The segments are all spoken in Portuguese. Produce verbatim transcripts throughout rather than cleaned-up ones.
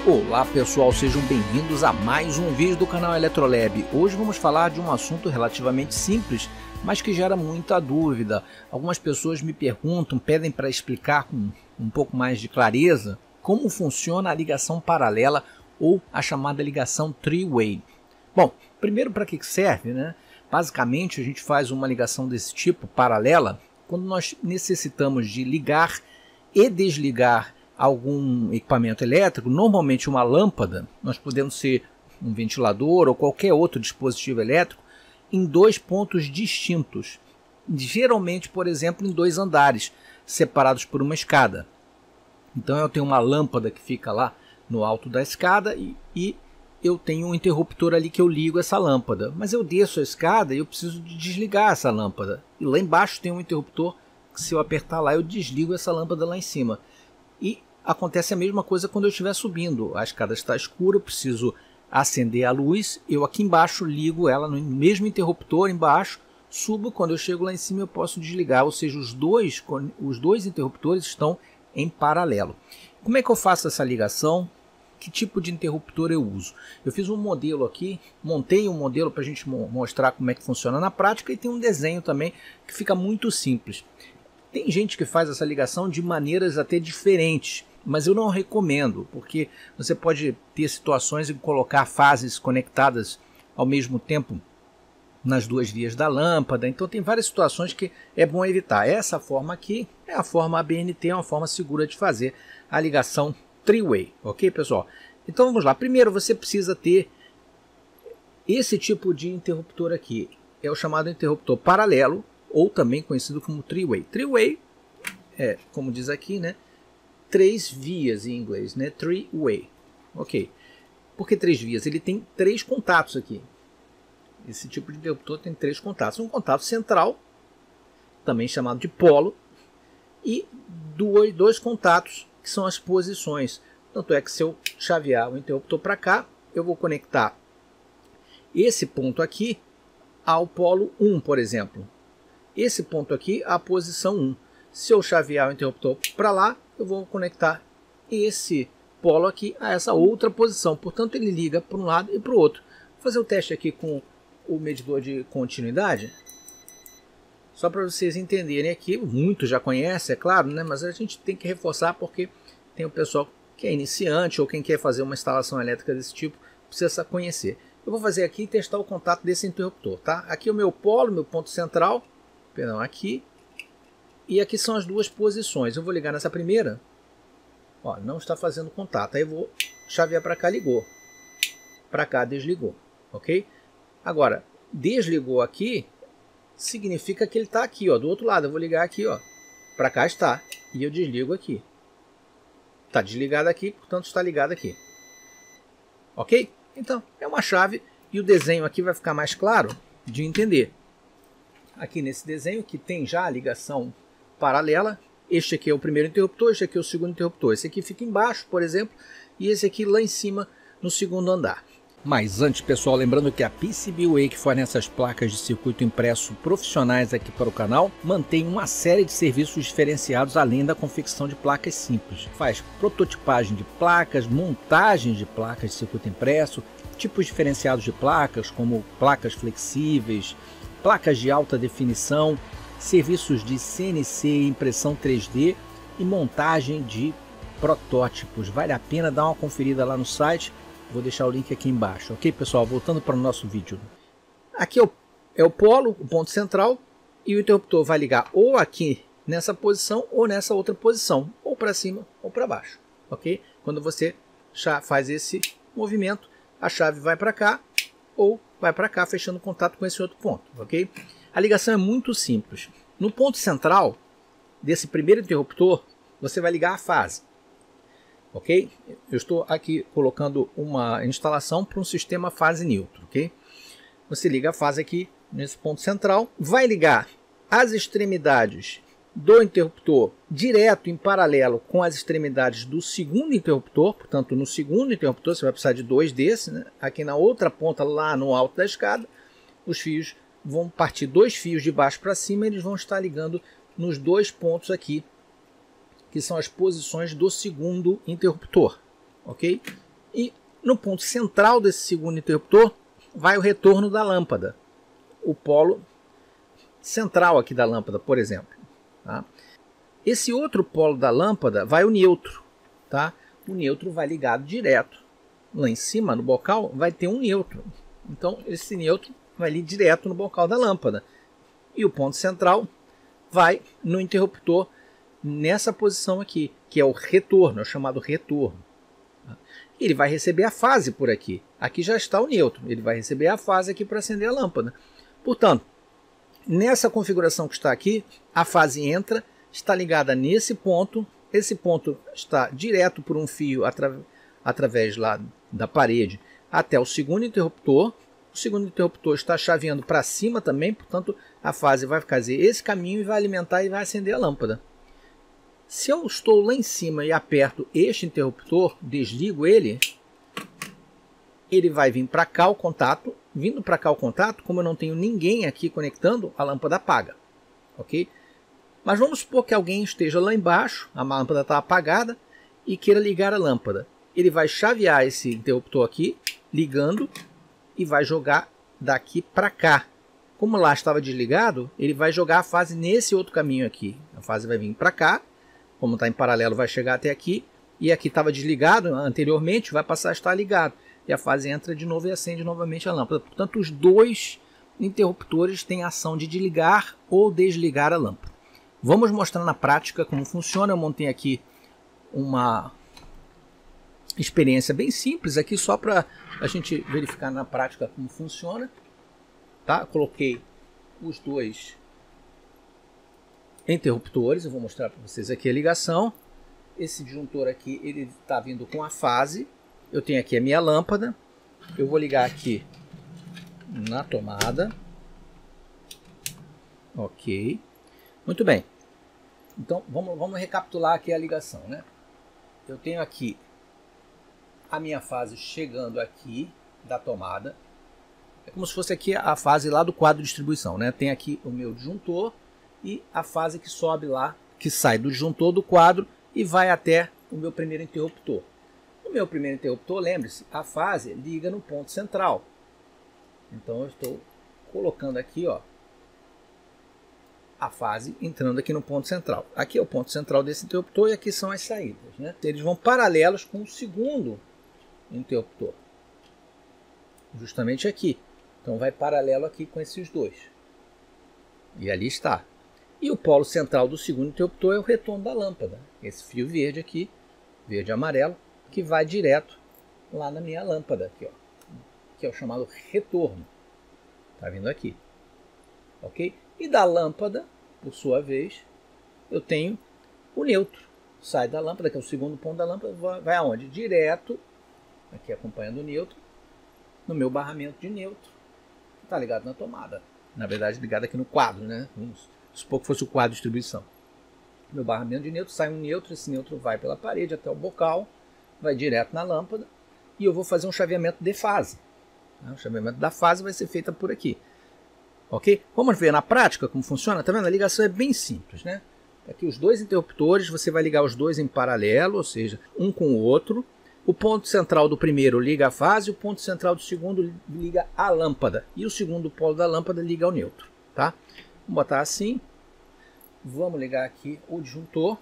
Olá pessoal, sejam bem-vindos a mais um vídeo do canal Eletrolab. Hoje vamos falar de um assunto relativamente simples, mas que gera muita dúvida. Algumas pessoas me perguntam, pedem para explicar com um pouco mais de clareza como funciona a ligação paralela ou a chamada ligação three-way. Bom, primeiro, para que serve, né? Basicamente a gente faz uma ligação desse tipo, paralela, quando nós necessitamos de ligar e desligar algum equipamento elétrico, normalmente uma lâmpada, nós podemos ser um ventilador ou qualquer outro dispositivo elétrico, em dois pontos distintos. Geralmente, por exemplo, em dois andares, separados por uma escada. Então eu tenho uma lâmpada que fica lá no alto da escada e, e eu tenho um interruptor ali que eu ligo essa lâmpada. Mas eu desço a escada e eu preciso de desligar essa lâmpada. E lá embaixo tem um interruptor que, se eu apertar lá, eu desligo essa lâmpada lá em cima. E acontece a mesma coisa quando eu estiver subindo. A escada está escura, eu preciso acender a luz. Eu aqui embaixo ligo ela no mesmo interruptor embaixo, subo, quando eu chego lá em cima eu posso desligar. Ou seja, os dois, os dois interruptores estão em paralelo. Como é que eu faço essa ligação? Que tipo de interruptor eu uso? Eu fiz um modelo aqui, montei um modelo para a gente mostrar como é que funciona na prática, e tem um desenho também que fica muito simples. Tem gente que faz essa ligação de maneiras até diferentes, mas eu não recomendo, porque você pode ter situações em colocar fases conectadas ao mesmo tempo nas duas vias da lâmpada. Então tem várias situações que é bom evitar. Essa forma aqui é a forma A B N T, é uma forma segura de fazer a ligação three-way, ok, pessoal? Então vamos lá. Primeiro você precisa ter esse tipo de interruptor aqui, é o chamado interruptor paralelo, ou também conhecido como three-way. Three-way é, como diz aqui, né, três vias em inglês, né, three-way, ok? Por que três vias? Ele tem três contatos aqui. Esse tipo de interruptor tem três contatos. Um contato central, também chamado de polo, e dois, dois contatos que são as posições. Tanto é que, se eu chavear o interruptor para cá, eu vou conectar esse ponto aqui ao polo um, por exemplo. Esse ponto aqui à posição um. Se eu chavear o interruptor para lá, eu vou conectar esse polo aqui a essa outra posição. Portanto, ele liga para um lado e para o outro. Vou fazer o teste aqui com o medidor de continuidade, só para vocês entenderem aqui. Muitos já conhecem, é claro, né? Mas a gente tem que reforçar, porque tem o pessoal que é iniciante ou quem quer fazer uma instalação elétrica desse tipo precisa conhecer. Eu vou fazer aqui e testar o contato desse interruptor, tá? Aqui é o meu polo, meu ponto central, perdão, aqui, e aqui são as duas posições. Eu vou ligar nessa primeira, ó, não está fazendo contato. Aí eu vou chavear para cá, ligou, para cá desligou, ok? Agora, desligou aqui, significa que ele está aqui, ó, do outro lado. Eu vou ligar aqui, ó, para cá está, e eu desligo aqui. Está desligado aqui, portanto está ligado aqui. Ok? Então, é uma chave, e o desenho aqui vai ficar mais claro de entender. Aqui nesse desenho, que tem já a ligação paralela, este aqui é o primeiro interruptor, este aqui é o segundo interruptor. Esse aqui fica embaixo, por exemplo, e esse aqui lá em cima, no segundo andar. Mas antes, pessoal, lembrando que a P C B Way, que fornece essas placas de circuito impresso profissionais aqui para o canal, mantém uma série de serviços diferenciados além da confecção de placas simples. Faz prototipagem de placas, montagem de placas de circuito impresso, tipos diferenciados de placas, como placas flexíveis, placas de alta definição, serviços de C N C, impressão três D e montagem de protótipos. Vale a pena dar uma conferida lá no site. Vou deixar o link aqui embaixo, ok, pessoal? Voltando para o nosso vídeo. Aqui é o, é o polo, o ponto central, e o interruptor vai ligar ou aqui nessa posição ou nessa outra posição, ou para cima ou para baixo, ok? Quando você já faz esse movimento, a chave vai para cá ou vai para cá, fechando contato com esse outro ponto, ok? A ligação é muito simples. No ponto central desse primeiro interruptor, você vai ligar a fase. Ok? Eu estou aqui colocando uma instalação para um sistema fase neutro, ok? Você liga a fase aqui nesse ponto central, vai ligar as extremidades do interruptor direto em paralelo com as extremidades do segundo interruptor. Portanto, no segundo interruptor você vai precisar de dois desses, né? Aqui na outra ponta, lá no alto da escada, os fios vão partir dois fios de baixo para cima, e eles vão estar ligando nos dois pontos aqui, que são as posições do segundo interruptor, ok? E no ponto central desse segundo interruptor vai o retorno da lâmpada, o polo central aqui da lâmpada, por exemplo. Tá? Esse outro polo da lâmpada vai o neutro. Tá? O neutro vai ligado direto. Lá em cima, no bocal, vai ter um neutro. Então, esse neutro vai ali direto no bocal da lâmpada. E o ponto central vai no interruptor nessa posição aqui, que é o retorno, é o chamado retorno. Ele vai receber a fase por aqui. Aqui já está o neutro. Ele vai receber a fase aqui para acender a lâmpada. Portanto, nessa configuração que está aqui, a fase entra, está ligada nesse ponto. Esse ponto está direto por um fio atra através lá da parede até o segundo interruptor. O segundo interruptor está chaveando para cima também, portanto, a fase vai fazer esse caminho e vai alimentar e vai acender a lâmpada. Se eu estou lá em cima e aperto este interruptor, desligo ele, ele vai vir para cá o contato. Vindo para cá o contato, como eu não tenho ninguém aqui conectando, a lâmpada apaga. Ok? Mas vamos supor que alguém esteja lá embaixo, a lâmpada está apagada, e queira ligar a lâmpada. Ele vai chavear esse interruptor aqui, ligando, e vai jogar daqui para cá. Como lá estava desligado, ele vai jogar a fase nesse outro caminho aqui. A fase vai vir para cá, como está em paralelo, vai chegar até aqui, e aqui estava desligado anteriormente, vai passar a estar ligado. E a fase entra de novo e acende novamente a lâmpada. Portanto, os dois interruptores têm a ação de desligar ou desligar a lâmpada. Vamos mostrar na prática como funciona. Eu montei aqui uma experiência bem simples aqui, só para a gente verificar na prática como funciona. Tá? Coloquei os dois interruptores, eu vou mostrar para vocês aqui a ligação. Esse disjuntor aqui, ele está vindo com a fase. Eu tenho aqui a minha lâmpada. Eu vou ligar aqui na tomada. Ok. Muito bem. Então, vamos, vamos recapitular aqui a ligação, né? Eu tenho aqui a minha fase chegando aqui da tomada. É como se fosse aqui a fase lá do quadro de distribuição, né? Tem aqui o meu disjuntor e a fase que sobe lá, que sai do disjuntor do quadro e vai até o meu primeiro interruptor. O meu primeiro interruptor, lembre-se, a fase liga no ponto central. Então eu estou colocando aqui, ó, a fase entrando aqui no ponto central. Aqui é o ponto central desse interruptor e aqui são as saídas, né? Eles vão paralelos com o segundo interruptor. Justamente aqui. Então vai paralelo aqui com esses dois. E ali está. E o polo central do segundo interruptor é o retorno da lâmpada. Esse fio verde aqui, verde e amarelo, que vai direto lá na minha lâmpada, aqui, ó, que é o chamado retorno. Está vindo aqui. Ok? E da lâmpada, por sua vez, eu tenho o neutro. Sai da lâmpada, que é o segundo ponto da lâmpada, vai aonde? Direto, aqui acompanhando o neutro, no meu barramento de neutro, que está ligado na tomada. Na verdade, ligado aqui no quadro, né? Vamos supor que fosse o quadro de distribuição. Meu barramento de neutro, sai um neutro, esse neutro vai pela parede até o bocal, vai direto na lâmpada, e eu vou fazer um chaveamento de fase. O chaveamento da fase vai ser feito por aqui. Ok? Vamos ver na prática como funciona. Tá vendo? A ligação é bem simples, né? Aqui os dois interruptores, você vai ligar os dois em paralelo, ou seja, um com o outro. O ponto central do primeiro liga a fase, o ponto central do segundo liga a lâmpada. E o segundo polo da lâmpada liga ao neutro. Tá? Vamos botar assim. Vamos ligar aqui o disjuntor.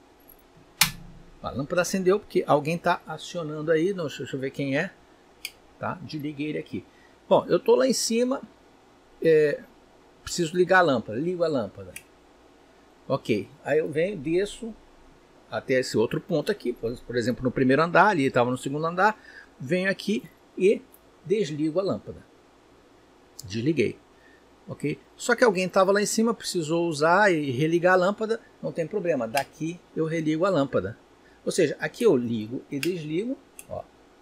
A lâmpada acendeu porque alguém está acionando aí. Não, deixa eu ver quem é. Tá? Desliguei ele aqui. Bom, eu estou lá em cima. É, preciso ligar a lâmpada. Ligo a lâmpada. Ok. Aí eu venho, desço até esse outro ponto aqui. Por, por exemplo, no primeiro andar. Ali estava no segundo andar. Venho aqui e desligo a lâmpada. Desliguei. Ok? Só que alguém estava lá em cima, precisou usar e religar a lâmpada. Não tem problema. Daqui eu religo a lâmpada. Ou seja, aqui eu ligo e desligo. Ó.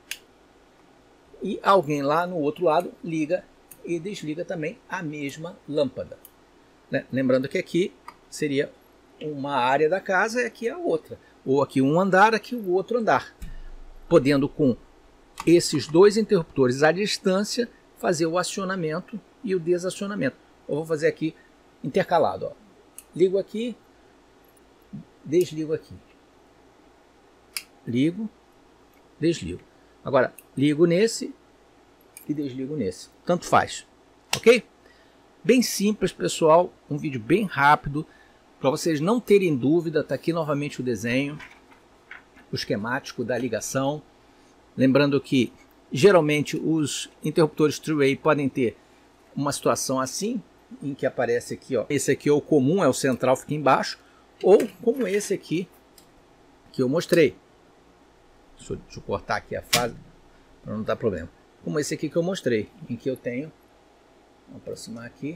E alguém lá no outro lado liga e desliga também a mesma lâmpada. Né? Lembrando que aqui seria uma área da casa e aqui a outra. Ou aqui um andar, aqui o outro andar. Podendo com esses dois interruptores à distância fazer o acionamento e o desacionamento. Eu vou fazer aqui intercalado. Ó. Ligo aqui, desligo aqui. Ligo, desligo. Agora, ligo nesse e desligo nesse. Tanto faz, ok? Bem simples, pessoal. Um vídeo bem rápido. Para vocês não terem dúvida, está aqui novamente o desenho, o esquemático da ligação. Lembrando que, geralmente, os interruptores three-way podem ter uma situação assim, em que aparece aqui, ó, esse aqui é o comum, é o central, fica embaixo, ou como esse aqui que eu mostrei. Deixa eu, deixa eu cortar aqui a fase para não dar problema. Como esse aqui que eu mostrei, em que eu tenho, vou aproximar aqui,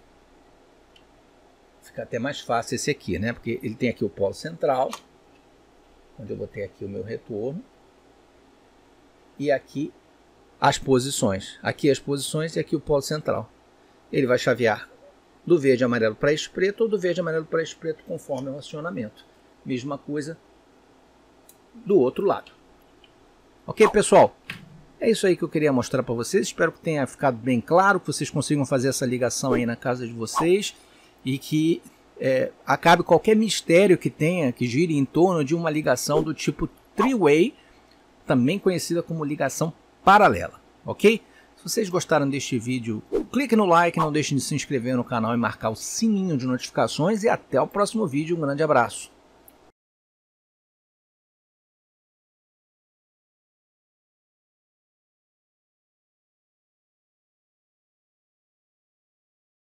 fica até mais fácil esse aqui, né? Porque ele tem aqui o polo central, onde eu botei aqui o meu retorno, e aqui as posições. Aqui as posições e aqui o polo central. Ele vai chavear do verde e amarelo para este preto ou do verde e amarelo para este preto conforme o acionamento. Mesma coisa do outro lado. Ok, pessoal? É isso aí que eu queria mostrar para vocês. Espero que tenha ficado bem claro, que vocês consigam fazer essa ligação aí na casa de vocês e que é, acabe qualquer mistério que tenha, que gire em torno de uma ligação do tipo three-way, também conhecida como ligação paralela, ok? Se vocês gostaram deste vídeo, clique no like, não deixem de se inscrever no canal e marcar o sininho de notificações e até o próximo vídeo. Um grande abraço.